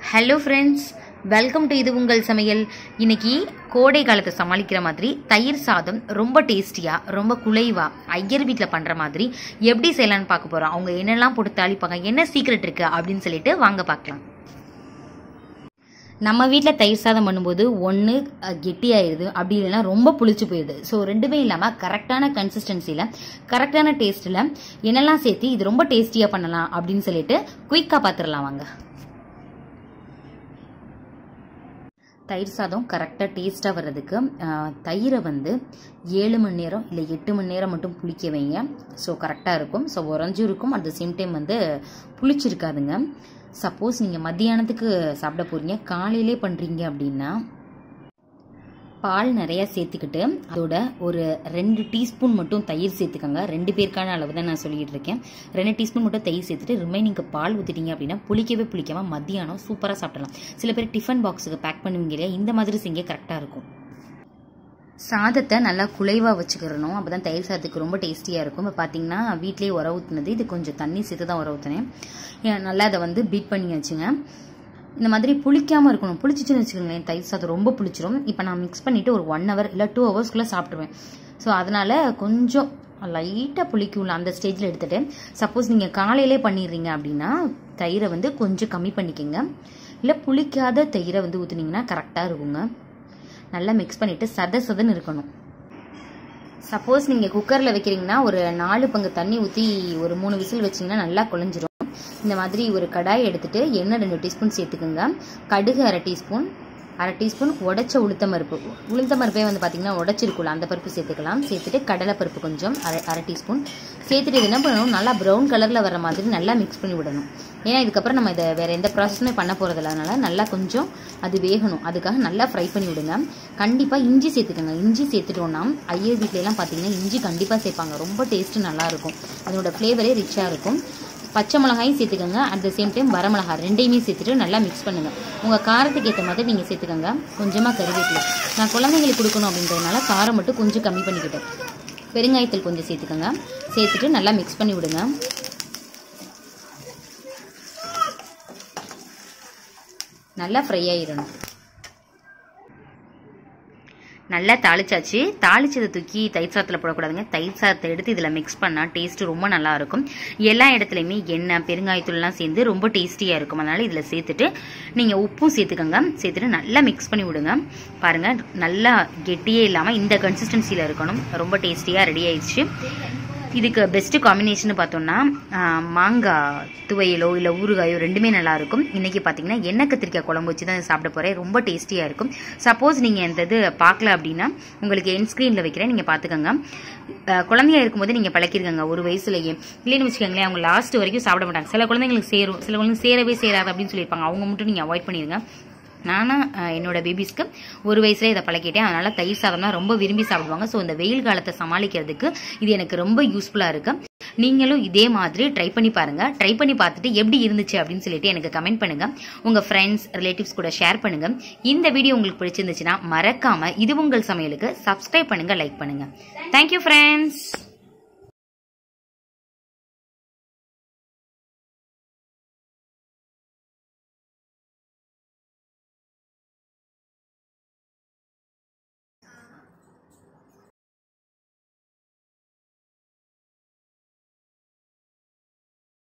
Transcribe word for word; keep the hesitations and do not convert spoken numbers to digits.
Hello friends, welcome to இது உங்கள் சமையல். இன்னைக்கு கோடை காலத்தை சமாளிக்கிற மாதிரி தயிர் சாதம் ரொம்ப டேஸ்டியாக ரொம்ப குலைவாக ஐயர் வீட்டில் பண்ணுற மாதிரி எப்படி செய்யலான்னு பார்க்க போகிறோம். அவங்க என்னெல்லாம் போட்டு தாளிப்பாங்க, என்ன சீக்ரெட் இருக்குது அப்படின்னு சொல்லிட்டு வாங்க பார்க்கலாம். நம்ம வீட்டில் தயிர் சாதம் பண்ணும்போது ஒன்று கெட்டியாயிடுது, அப்படி இல்லைன்னா ரொம்ப புளிச்சு போயிடுது. ஸோ ரெண்டுமே இல்லாமல் கரெக்டான கன்சிஸ்டன்சியில் கரெக்டான டேஸ்ட்டில் என்னெல்லாம் சேர்த்து இது ரொம்ப டேஸ்டியாக பண்ணலாம் அப்படின்னு சொல்லிட்டு குயிக்காக பார்த்துடலாம் வாங்க. தயிர் சாதம் கரெக்டாக டேஸ்ட்டாக வர்றதுக்கு தயிரை வந்து ஏழு மணி நேரம் இல்லை எட்டு மணி நேரம் மட்டும் புளிக்க வைங்க. ஸோ கரெக்டாக இருக்கும். ஸோ உறைஞ்சும் இருக்கும், அட் த சேம் டைம் வந்து புளிச்சிருக்காதுங்க. சப்போஸ் நீங்கள் மத்தியானத்துக்கு சாப்பிட போகிறீங்க, காலையிலே பண்ணுறீங்க அப்படின்னா பால் நிறையா சேர்த்துக்கிட்டு அதோட ஒரு ரெண்டு டீஸ்பூன் மட்டும் தயிர் சேர்த்துக்கோங்க. ரெண்டு பேருக்கான அளவு தான் நான் சொல்லிட்டு இருக்கேன். ரெண்டு டீஸ்பூன் மட்டும் தயிர் சேர்த்துட்டு ரிமைனிங்க்கு பால் ஊற்றிட்டீங்க அப்படின்னா புளிக்கவே புளிக்காமல் மத்தியானம் சூப்பராக சாப்பிடலாம். சில பேர் டிஃபன் பாக்ஸுக்கு பேக் பண்ணுவீங்க இல்லையா, இந்த மாதிரி செஞ்சே கரெக்டாக இருக்கும். சாதத்தை நல்லா குலைவாக வச்சுக்கிறணும், அப்போ தான் தயிர் சாதத்துக்கு ரொம்ப டேஸ்டியாக இருக்கும். இப்போ பார்த்தீங்கன்னா வீட்லேயே உர ஊற்றுனது, இது கொஞ்சம் தண்ணி சேர்த்து தான் உர ஊற்றினேன். நல்லா அதை வந்து பீட் பண்ணி வச்சுங்க. இந்த மாதிரி புளிக்காமல் இருக்கணும். புளிச்சிச்சுன்னு வச்சுக்கோங்களேன், தயிர் சாதம் ரொம்ப புளிச்சிடும். இப்போ நான் மிக்ஸ் பண்ணிவிட்டு ஒரு ஒன் ஹவர் இல்லை டூ ஹவர்ஸ்க்குள்ளே சாப்பிட்ருவேன். ஸோ அதனால் கொஞ்சம் லைட்டாக புளிக்குள்ள அந்த ஸ்டேஜில் எடுத்துகிட்டு, சப்போஸ் நீங்கள் காலையிலே பண்ணிடுறீங்க அப்படின்னா தயிரை வந்து கொஞ்சம் கம்மி பண்ணிக்கோங்க. இல்லை புளிக்காத தயிரை வந்து ஊற்றுனீங்கன்னா கரெக்டாக இருக்குங்க. நல்லா மிக்ஸ் பண்ணிவிட்டு சத சதன்னு இருக்கணும். சப்போஸ் நீங்கள் குக்கரில் வைக்கிறீங்கன்னா ஒரு நாலு பங்கு தண்ணி ஊற்றி ஒரு மூணு விசில் வச்சிங்கன்னா நல்லா குழஞ்சிரும். இந்த மாதிரி ஒரு கடாய் எடுத்துட்டு எண்ணெய் ரெண்டு டீஸ்பூன் சேர்த்துக்குங்க. கடுகு அரை டீஸ்பூன், அரை டீஸ்பூன் உடைச்ச உளுத்தம் பருப்பு. உளுத்தம் பருப்பே வந்து பார்த்தீங்கன்னா உடைச்சிருக்குள்ள அந்த பருப்பு சேர்த்துக்கலாம். சேர்த்துட்டு கடலை பருப்பு கொஞ்சம் அரை அரை டீஸ்பூன் சேர்த்துட்டு இது என்ன பண்ணணும், நல்லா ப்ரௌன் கலரில் வர மாதிரி நல்லா மிக்ஸ் பண்ணி விடணும். ஏன்னா இதுக்கப்புறம் நம்ம இதை வேறு எந்த ப்ராசஸுமே பண்ண போகிறதில்ல, அதனால் நல்லா கொஞ்சம் அது வேகணும். அதுக்காக நல்லா ஃப்ரை பண்ணி விடுங்க. கண்டிப்பாக இஞ்சி சேர்த்துக்கோங்க. இஞ்சி சேர்த்துட்டோன்னா ஐயர் வீட்லலாம் பார்த்தீங்கன்னா இஞ்சி கண்டிப்பாக சேர்ப்பாங்க. ரொம்ப டேஸ்ட்டு நல்லாயிருக்கும், அதோட ஃப்ளேவரே ரிச்சாக இருக்கும். பச்சை மிளகாயும் சேர்த்துக்கோங்க. அட் த சேம் டைம் வரமிளகா ரெண்டையுமே சேர்த்துட்டு நல்லா மிக்ஸ் பண்ணுங்கள். உங்கள் காரத்துக்கு ஏற்ற மாதிரி நீங்கள் சேர்த்துக்கோங்க. கொஞ்சமாக கருவேப்பிலை, நான் குழந்தைங்களுக்கு கொடுக்கணும் அப்படின்றதுனால காரம் மட்டும் கொஞ்சம் கம்மி பண்ணிக்கிட்டேன். பெருங்காயத்தூள் கொஞ்சம் சேர்த்துக்கோங்க. சேர்த்துட்டு நல்லா மிக்ஸ் பண்ணி விடுங்க. நல்லா ஃப்ரை ஆகிடணும். நல்லா தாளிச்சாச்சு. தாளிச்சதை தூக்கி தயிர் சாதத்தில் போடக்கூடாதுங்க. தயிர் சாதத்தை எடுத்து இதில் மிக்ஸ் பண்ணால் டேஸ்ட்டு ரொம்ப நல்லாயிருக்கும். எல்லா இடத்துலையுமே எண்ணெய் பெருங்காயத்தூள்லாம் சேர்ந்து ரொம்ப டேஸ்டியாக இருக்கும். அதனால் இதில் சேர்த்துட்டு நீங்கள் உப்பும் சேர்த்துக்கோங்க. சேர்த்துட்டு நல்லா மிக்ஸ் பண்ணி விடுங்க. பாருங்கள், நல்லா கெட்டியே இல்லாமல் இந்த கன்சிஸ்டன்சியில் இருக்கணும். ரொம்ப டேஸ்டியாக ரெடி ஆயிடுச்சு. இதுக்கு பெஸ்ட்டு காம்பினேஷன் பார்த்தோம்னா மாங்காய் துவையலோ இல்லை ஊறுகாயோ ரெண்டுமே நல்லாயிருக்கும். இன்றைக்கி பார்த்தீங்கன்னா எண்ணெய் கத்திரிக்காய் குழம்பு வச்சு தான் சாப்பிட போகிறேன். ரொம்ப டேஸ்டியாக இருக்கும். சப்போஸ் நீங்கள் இந்த இது பார்க்கல அப்படின்னா உங்களுக்கு என் ஸ்க்ரீனில் வைக்கிறேன், நீங்கள் பார்த்துக்கோங்க. குழந்தையா இருக்கும்போது நீங்கள் பழக்கிருக்கங்க ஒரு வயசுலேயே. இல்லைன்னு வச்சுக்கோங்களேன், அவங்க லாஸ்ட் வரைக்கும் சாப்பிட மாட்டாங்க. சில குழந்தைங்களுக்கு சேரும், சில குழந்தைங்களுக்கு சேரவே சேராது அப்படின்னு சொல்லியிருப்பாங்க. அவங்க மட்டும் நீங்கள் அவாய்ட் பண்ணிடுங்க. நானும் என்னோட பேபிஸ்க்கு ஒரு வயசுல இதை பழக்கிட்டேன். அதனால தயிர் சாதம்னா ரொம்ப விரும்பி சாப்பிடுவாங்க. ஸோ இந்த வெயில் காலத்தை சமாளிக்கிறதுக்கு இது எனக்கு ரொம்ப யூஸ்ஃபுல்லாக இருக்கு. நீங்களும் இதே மாதிரி ட்ரை பண்ணி பாருங்க. ட்ரை பண்ணி பார்த்துட்டு எப்படி இருந்துச்சு அப்படின்னு சொல்லிட்டு எனக்கு கமெண்ட் பண்ணுங்க. உங்க ஃப்ரெண்ட்ஸ் ரிலேட்டிவ்ஸ் கூட ஷேர் பண்ணுங்க. இந்த வீடியோ உங்களுக்கு பிடிச்சிருந்துச்சுன்னா மறக்காம இது உங்கள் சமையலுக்கு சப்ஸ்கிரைப் பண்ணுங்க, லைக் பண்ணுங்க. Thank you friends.